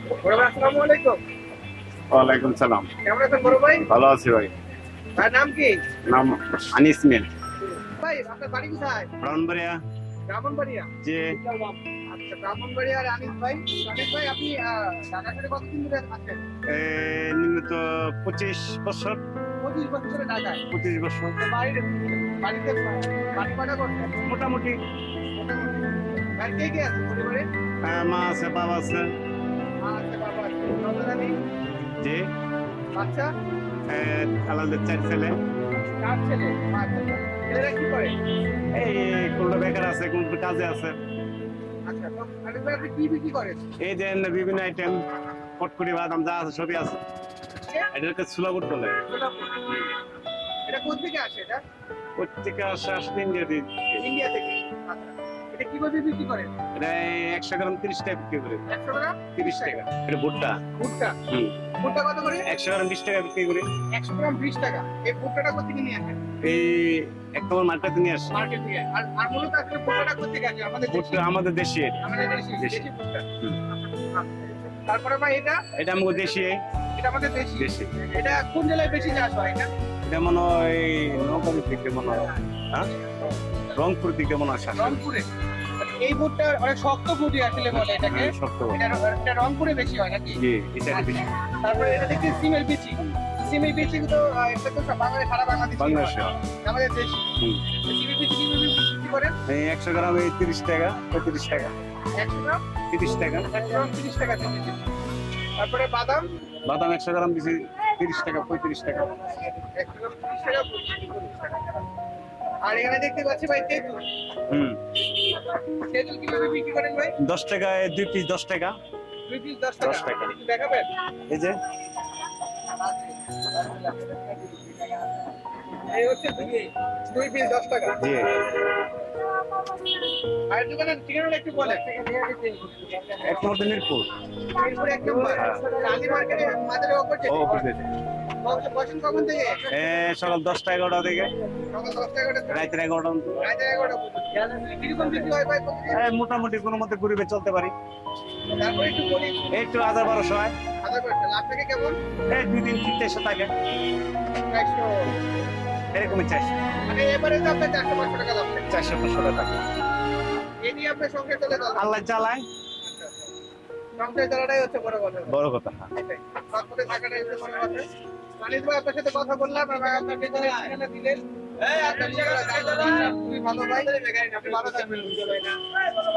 বড় ভাই আসসালামু আলাইকুম। ওয়ালাইকুম সালাম। কেমন আছেন বড় ভাই? ভালো আছি ভাই। ভাইয়ের নাম কি? নাম আনিস মিয়া। ভাই আপনার বাড়ি কোথায়? ব্রাহ্মণবাড়িয়া। ব্রাহ্মণবাড়িয়া। জি। আচ্ছা ব্রাহ্মণবাড়িয়ার আনিস ভাই। আনিস ভাই আপনি ঢাকা শহরে কতদিন ধরে আছেন? নিম্নত 25 বছর। 25 বছর ধরে ঢাকায়। 25 বছর তো বাড়িতে বাড়ি ভাড়া করছেন? মোটামুটি। মোটামুটি। ভাই কে কে আছে পরিবারে? মা আছে, বাবা আছে। মা আছে, বাবা আছে। সন্তানাদি? জি। বাচ্চা? আমাদের 4 ছেলে। 4 ছেলে। মাশাআল্লাহ। ছেলেরা কি করে? কোনটা বেকার আছে, কোনটা কাজে আছে। আচ্ছা তো আনিস ভাই আপনি কি বিক্রি করেন? এই যে বিভিন্ন আইটেম, পটকুড়ি বাদাম যা আছে সবই আছে। এটাকে সুলাবুট বলে। এটা কোথা থেকে আসে এটা? প্রত্যেকে আসে ইন্ডিয়া দিয়ে। ইন্ডিয়া থেকে। আচ্ছা। এটা কিভাবে বিক্রি করেন? এটা 100 গ্রাম 30 টাকা বিক্রি করে। 100 টাকা? 30 টাকা। এটা ভুট্টা। ভুট্টা। হুম। ভুট্টা কত করে? 100 গ্রাম 20 টাকা বিক্রি করে। 100 গ্রাম 20 টাকা। এই ভুট্টাটা কোথা থেকে নিয়ে আসেন? এই এক নম্বর মার্কেট নিয়ে আসে। মার্কেট থেকে। আর মূলত আসলে ভুট্টাটা কোথা থেকে আসে? আমাদের দেশি? আমাদের দেশি। আমাদের দেশি ভুট্টা। তারপরে ভাই এটা আমাদের দেশি। এটা আমাদের দেশি। এটা কোন জেলায় বেশি চাষ হয় এটা? এটা মনে হয় নৌকারি থেকে মনে হয়, হ্যাঁ রংপুর থেকে মনে হয়। রংপুরে। এই ভুট্টা অনেক শক্ত ভুটি আসলে বলে এটাকে। শক্ত। এটা রংপুরে বেশি হয় নাকি? জি, এটা বেশি। তারপরে এটা দেখছি সিমের বিচি। সিমের বিচি তো এটা তো বাংলাদেশ সারা বাংলাদেশে। বাংলাদেশে। আমাদের দেশি। সিমের বিচি কিভাবে বিক্রি করেন? 100 গ্রাম 30 টাকা 35 টাকা। 100 গ্রাম 30 টাকা। 100 গ্রাম 30 টাকা দিচ্ছি। তারপরে বাদাম? বাদাম 100 গ্রাম দিছি 30 টাকা 35 টাকা। 100 গ্রাম 30 টাকা 35 টাকা। আর এখানে দেখতে পাচ্ছি ভাই তেঁতুল। তেঁতুল কিভাবে বিক্রি করেন ভাই? 10 টাকায় 2 পিস 10 টাকা। 2 পিস 10 টাকা। 10 টাকা। একটু দেখাবেন? এই যে এই হচ্ছে 2 পিস 10 টাকা। জি। আর দোকানের ঠিকানাটা একটু বলেন। এক নম্বর মিরপুর। মিরপুর 1 নম্বর। গান্ধী মার্কেটে মাঝের ওপর ও যেতে। বসেন কখন থেকে? সকাল 10টা 11টা থেকে সকাল 10টা 11টা থেকে রাত 11টা। রাত 11টা পর্যন্ত। কিরকম বিক্রি হয় ভাই প্রতিদিন? মোটামুটি কোনো মতে ঘুরিবে চলতে পারি। তারপরে একটু বলি। একটু 1000-1200 হয়। আদা করতে লাভ থাকে কেমন? 2 দিন 300 টাকা। 400। এরকমই 400। মানে এবারে তো আপনার 400-500 টাকা লাভ থাকে। 400-500 টাকা। এই দিয়ে আপনার সংসার চলে যাবে। আল্লাহ চালায়। সংসার চালাটাই হচ্ছে বড় কথা। বড় কথা। সৎপথে থাকাটাই হচ্ছে বড় কথা। মানিক ভাই আপনার সাথে কথা বললাম, ভাই আপনার পেছনে ঠিকানা দিলেন। আপনার খুবই ভালো ভাই। আপনি ভালো থাকবেন।